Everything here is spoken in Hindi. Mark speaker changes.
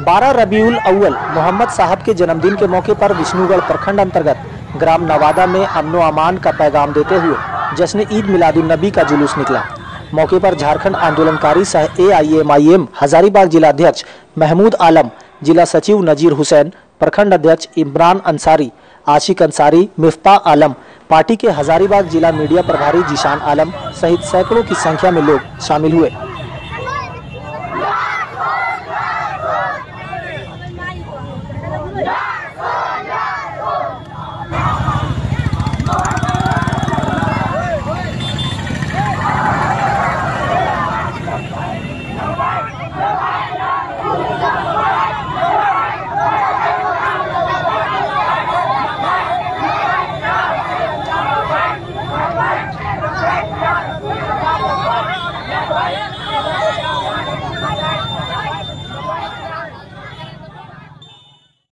Speaker 1: 12 रबीउल अव्वल मोहम्मद साहब के जन्मदिन के मौके पर विष्णुगढ़ प्रखंड अंतर्गत ग्राम नवादा में अमनो अमान का पैगाम देते हुए जश्न ईद मिलादुन नबी का जुलूस निकला। मौके पर झारखंड आंदोलनकारी सह AIMIM हजारीबाग जिला अध्यक्ष महमूद आलम, जिला सचिव नजीर हुसैन, प्रखंड अध्यक्ष इमरान अंसारी, आशिक अंसारी, मिफ्ता आलम, पार्टी के हजारीबाग जिला मीडिया प्रभारी जीशान आलम सहित सैकड़ों की संख्या में लोग शामिल हुए।